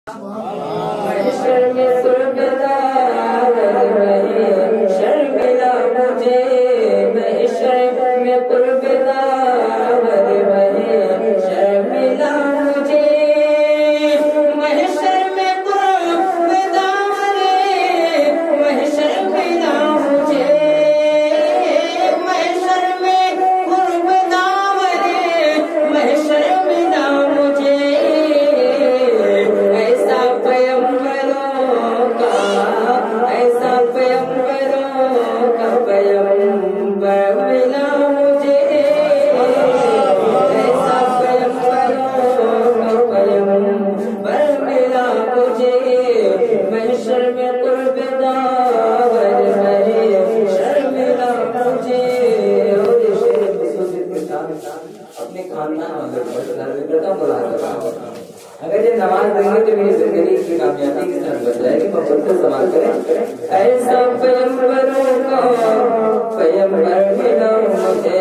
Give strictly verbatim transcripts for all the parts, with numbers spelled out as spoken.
महशर में कुर्बदार रहे शर्मिला मुझे, महशर में कुर्बदार रहे शर्मिला मुझे, महशर में कुर्बदार महशर मिला मुझे, महशर में कुर्बदार महशर मिला मुझे, ऐसा पैगंबरों का ऐसा पैगंबरों का पैगंबर मिला मुझे, ऐसा पैगंबरों का पैगंबर मिला मुझे, महशर में कुर्बदार रहे शर्मिला मुझे। अपने खानदान वालों को अगर ये नमाज पढ़ेंगे तो मेरी जिंदगी की कामयाबी की तरफ बढ़ जाएगी। मोहब्बत को सवाल करें, ऐसा पैगंबरों का पैगंबर मिला मुझे,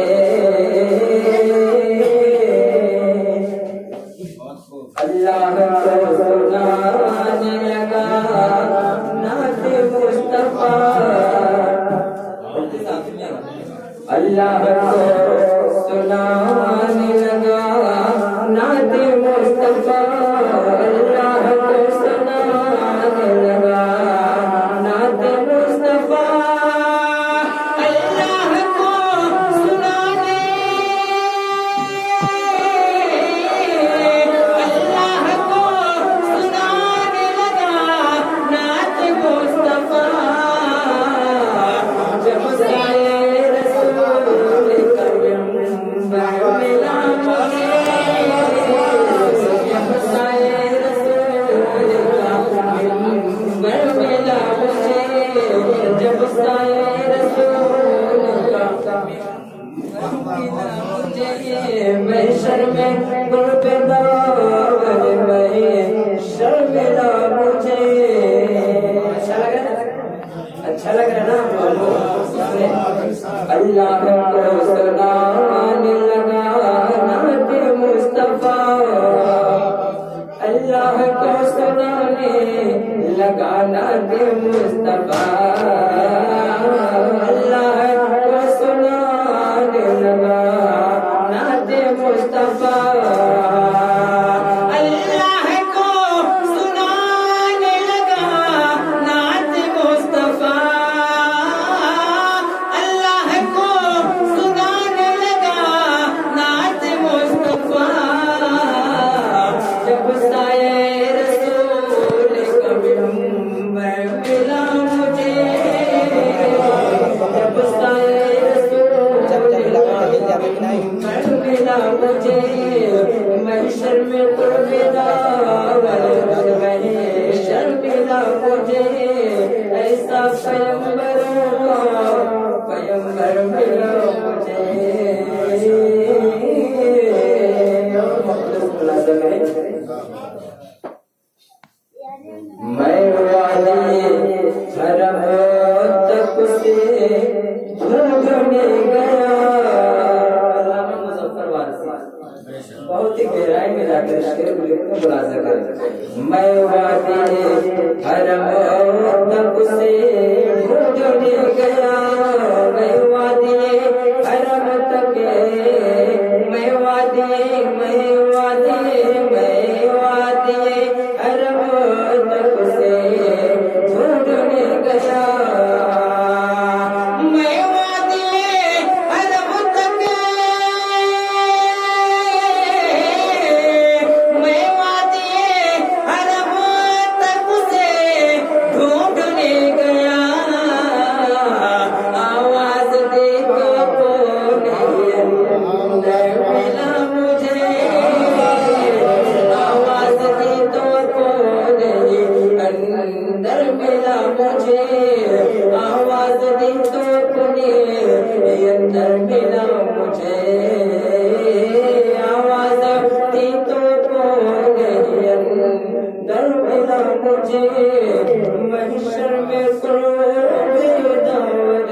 अल्लाह को सुनाने लगा नाते मुस्तफा, अल्लाह को सुनाने लगा नाते मुस्तफा, अल्लाह को सुनाने लगा नाते मुस्तफा, अल्लाह को सुनाने अल्लाह को सुनाने लगा नाते मुस्तफा, जब साए रसूल करीम मिला मुझे, जब साए रसूल का मुझे, महशर में कुर्बदार महशर मिला मुझे। अच्छा लग रहा है, अच्छा लग रहा है ना। अल्लाह को सुनाने लगा नाते मुस्तफा, अल्लाह को सुनाने लगा नाते मुस्तफा, अल्लाह को सुनाने लगा नाते मुस्तफा, अल्लाह को सुनाने लगा नाते मुस्तफा, अल्लाह को सुनाने लगा नाते मुस्तफा, जब साए रसूल का मिंबर मिला मुझे, जब साए रसूल का मिंबर मिला मुझे, महशर में कुर्बदार रहे शर्मिला मुझे, ऐसा पैगंबरों का पैगंबर मिला मुझे। मैं वाली हरम तक से झूमने गया, बहुत ही गहराई में जाकर शेर को बुला सका। मैं वाली हरम तक से झूमने गया, मैं वाली हरम तक, मैं वाली मैं वाली मैं वाली हरम तक से ढूंढने गया, मैं वादी हरम तक, मैं वादी हरम तक से ढूंढने गया, आवाज दे तो कौन अंदर मिला मुझे, आवाज दी तो कौन अंदर मिला मुझे, आवाज दी तो कोने अंदर मिला मुझे, आवाज दी तो कोने अंदर मिला मुझे, महशर में कुर्बदार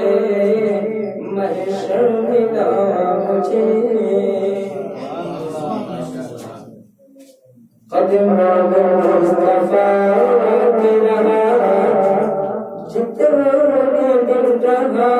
महशर मिला मुझे। कदम मुस्तफा के रहा जितने दिन रहा।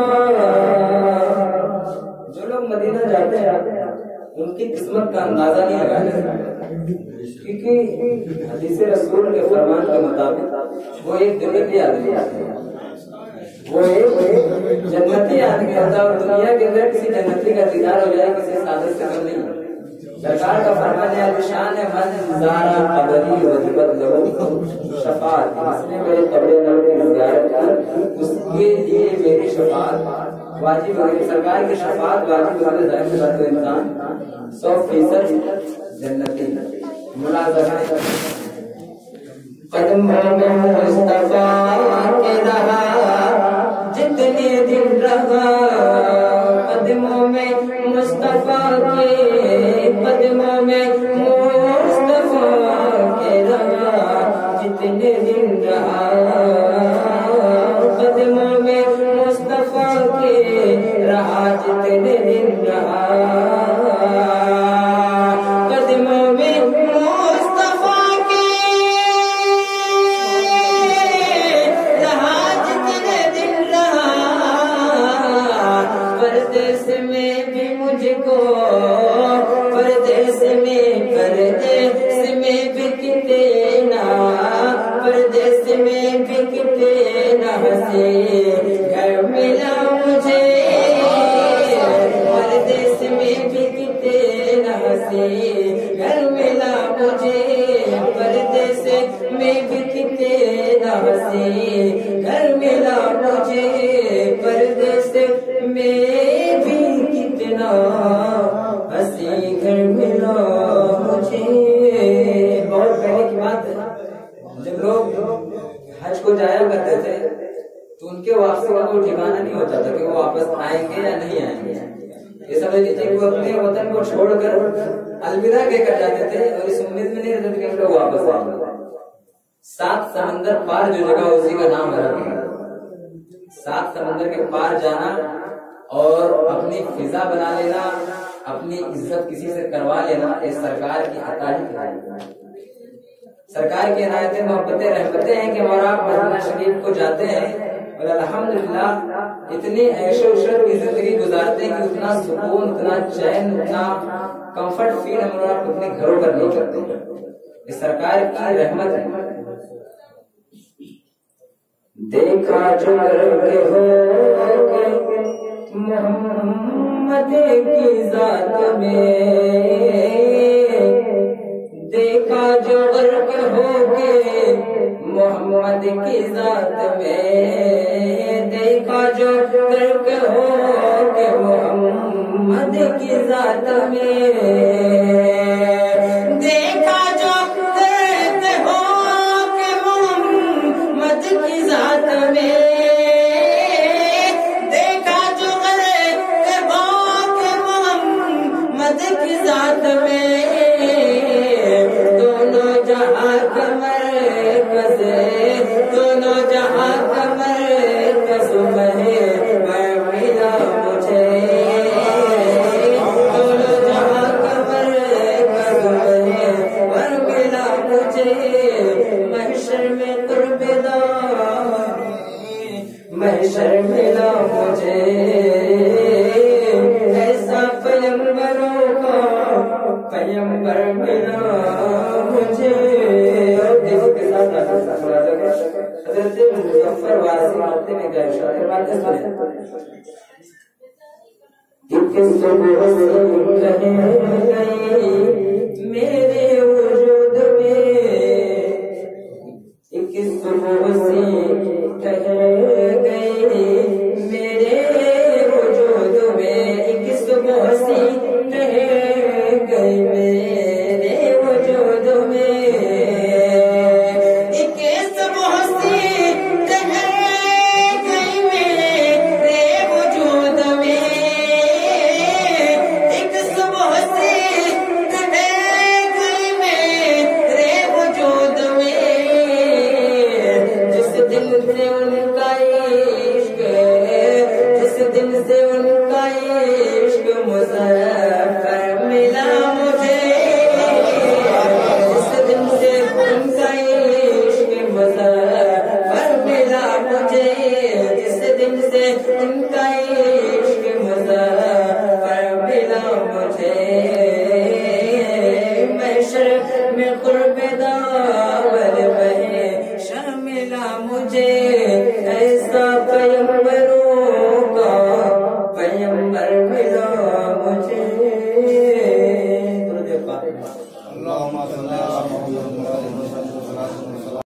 जो लोग मदीना जाते हैं उनकी किस्मत का अंदाजा नहीं लगाया, क्योंकि हदीस रसूल के फरमान के मुताबिक वो एक जन्नती आदमी आते हैं, वो एक जन्नती आदमी होता है और दुनिया के अंदर किसी जन्नती का दीदार हो जाए किसी सादत से कम नहीं। सरकार का फरमान है शान है मन ज़ारा कबरी वजिबत लहू शफाअत, जिसने मेरे कब्र नबी की ज़ियारत की उसके लिए मेरी शफाअत वाजिब है। सरकार की शफाअत वाजिब होने जाहिर तो इंसान सौ फीसद जन्नती मुलाज़मा। कदम मुस्तफा के रहा जितने दिन रहा, कदमों में मुस्तफा के कदमों में मुस्तफा के रहा जितने दिन रहा, कदमों में मुस्तफा के रहा जितने दिन रहा, कदमों में मुस्तफा के रहा जितने दिन रहा। परदेश में भी मुझको परदेश में परदेश में भी किते ना परदेश में भी किते ना हंसे घर मिला मुझे, परदेश में भी किते ना हंसे घर मिला मुझे, परदेश में भी किते ना हंसे घर मिला मुझे, परदेश में भी कितना हंसी घर मिला मुझे। बहुत पहले की बात है, जब लोग हज को जाया करते थे तो उनके वापसी का कोई ठिकाना नहीं होता था कि वो वापस आएंगे या नहीं आएंगे। ये समझ लीजिए कि वो अपने वतन को छोड़कर अलविदा कहकर जाते थे और इस उम्मीद में नहीं रहते थे कि हम लोग वापस आएंगे। सात समंदर पार जो जगह उसी का नाम है रबी। सात समंदर के पार जाना और अपनी फिजा बना लेना, अपनी इज्जत किसी से करवा लेना, ये सरकार की अता ही सरकार की इनायतें मोहब्बतें रहमतें हैं कि और आप मदीना शरीफ को जाते हैं और अल्हम्दुलिल्लाह इतनी ऐशो उशरत की जिंदगी गुजारते हैं कि उतना सुकून, उतना चैन, उतना कंफर्ट फील हम लोग अपने घरों पर नहीं करते। इस सरकार की रहमत है। देखा जो करके हो मोहम्मद की जात में, देखा जो गर्क होके मोहम्मद की जात में, देखा जो गर्क होके मोहम्मद की जात में, देखा जो गर्क होके मोहम्मद की जात में, देखा जो गर्क होके मोहम्मद की जात में, दोनों जहां कमर कसम है मैं मिला मुझे, दोनों जहां कमर कसम है मैं मिला मुझे, महशर में कुर्बदार महशर मिला मुझे, ऐसा पैगंबरों का पैगंबर मिला मुझे। मुजफ्फर वासी मानते में क्या इशारा बात है मेरे वजूद में, इक्कीस सुबह से कह गई मेरे वजूद में, इक्कीस सुबह से कह गई मेरे वजूद में, उन्हें